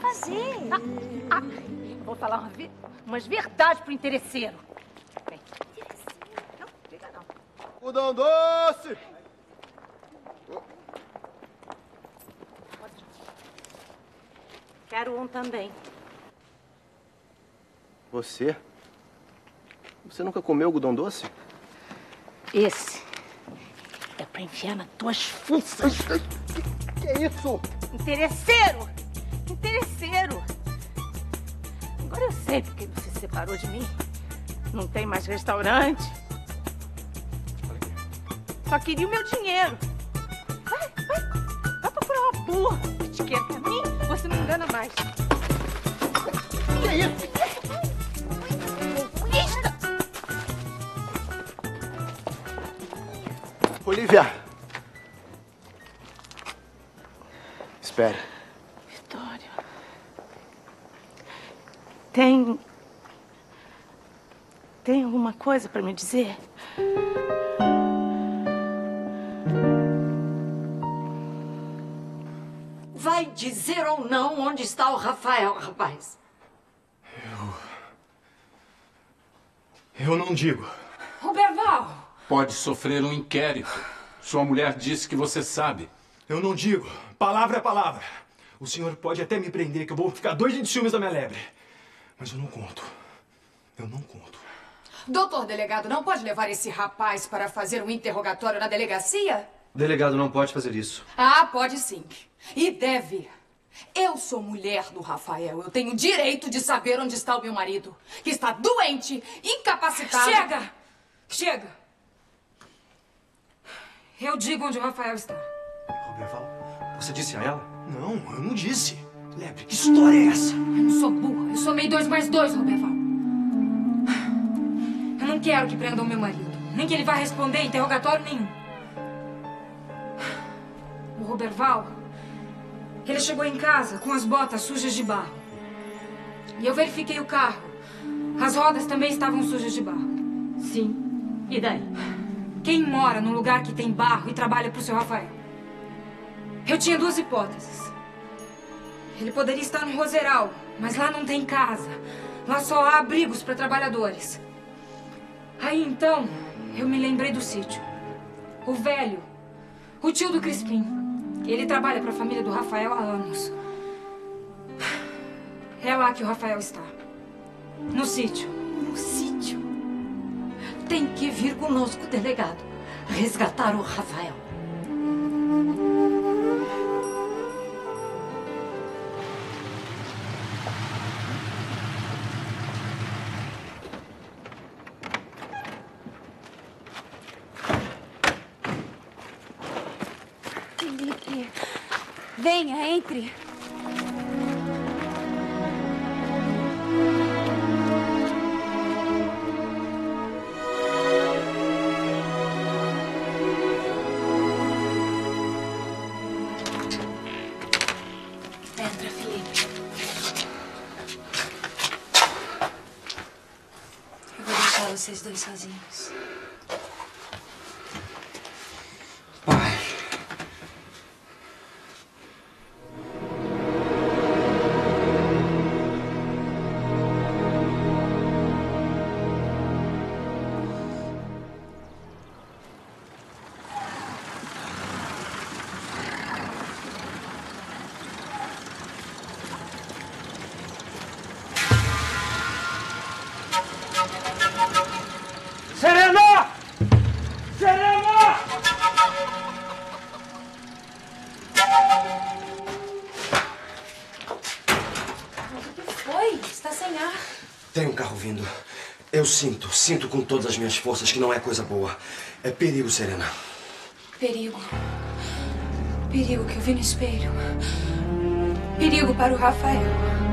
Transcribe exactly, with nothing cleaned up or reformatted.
fazer. Ah, ah, vou falar uma ve umas verdades pro interesseiro. Vem. Não, liga não. Algodão doce! Quero um também. Você? Você nunca comeu algodão doce? Esse é pra enfiar nas tuas fuças. Que, que é isso? Interesseiro! Interesseiro! Agora eu sei porque você se separou de mim. Não tem mais restaurante. Só queria o meu dinheiro. Vai, vai. Vai procurar uma burra que te quer pra mim. Você não engana mais. Que é isso? Olivia! Espera. Vitório. Tem... Tem alguma coisa pra me dizer? Vai dizer ou não onde está o Rafael, rapaz? Eu... Eu não digo. Roberval! Pode sofrer um inquérito. Sua mulher disse que você sabe. Eu não digo. Palavra é palavra. O senhor pode até me prender, que eu vou ficar dois de ciúmes da minha lebre. Mas eu não conto. Eu não conto. Doutor delegado, não pode levar esse rapaz para fazer um interrogatório na delegacia? O delegado não pode fazer isso. Ah, pode sim. E deve. Eu sou mulher do Rafael. Eu tenho direito de saber onde está o meu marido, que está doente, incapacitado. Chega! Chega! Eu digo onde o Rafael está. Roberval, você disse a ela? Não, eu não disse. Lebre, que história é essa? Eu não sou burra. Eu somei dois mais dois, Roberval. Eu não quero que prendam meu marido. Nem que ele vá responder interrogatório nenhum. O Roberval, ele chegou em casa com as botas sujas de barro. E eu verifiquei o carro. As rodas também estavam sujas de barro. Sim. E daí? Quem mora num lugar que tem barro e trabalha pro seu Rafael? Eu tinha duas hipóteses. Ele poderia estar no Roseral, mas lá não tem casa. Lá só há abrigos para trabalhadores. Aí então, eu me lembrei do sítio. O velho, o tio do Crispim. Ele trabalha para a família do Rafael há anos. É lá que o Rafael está. No sítio. No sítio? Tem que vir conosco, delegado. Resgatar o Rafael. Felipe, venha, entre. Entra, Felipe. Eu vou deixar vocês dois sozinhos. Pai. Serena! Serena! O que foi? Está sem ar. Tem um carro vindo. Eu sinto, sinto com todas as minhas forças que não é coisa boa. É perigo, Serena. Perigo. Perigo que eu vi no espelho. Perigo para o Rafael.